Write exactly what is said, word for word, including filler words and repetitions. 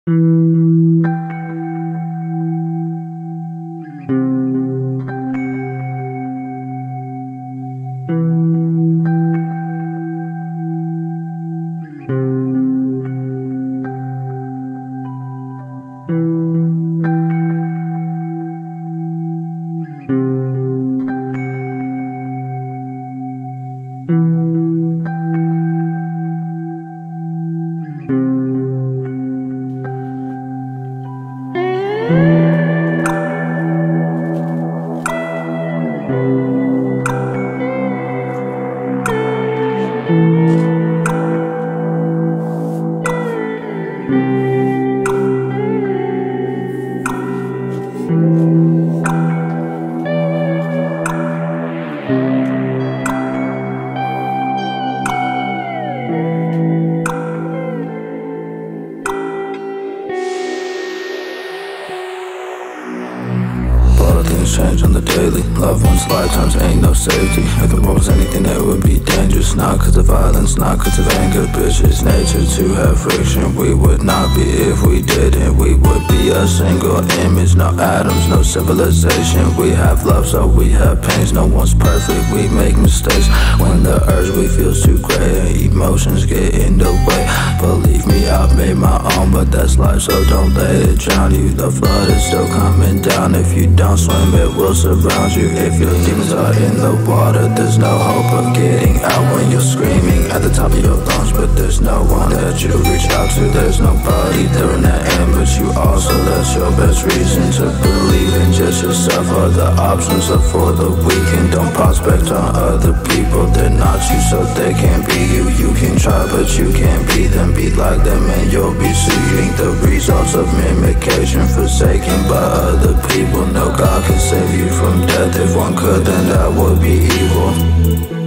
Things change on the daily. Loved ones' lifetimes ain't no safety. If the world was anything, that would be dangerous. Not cause of violence, not cause of anger, bitch. It's nature to have friction. We would not be if we didn't. We would be a single image. No atoms, no civilization. We have love, so we have pains. No one's perfect, we make mistakes. When the urge we feel's too great and emotions get in the way. Believe me, I've made my own, but that's life, so don't let it drown you. The flood is still coming down. If you don't swim, it will surround you. If your demons are in the water, there's no hope of getting out when you're screaming at the top of your lungs. But there's no one that you reach out to. There's nobody there in the end, but you also, that's your best reason to believe in just yourself. Other options are for the weak, and don't prospect on other people. They're not you, so they can't be you. You can try, but you can't be them. Be like them and you'll be seeing the results of mimication, forsaken by other people. No God can save you from death. If one could, then that would be evil.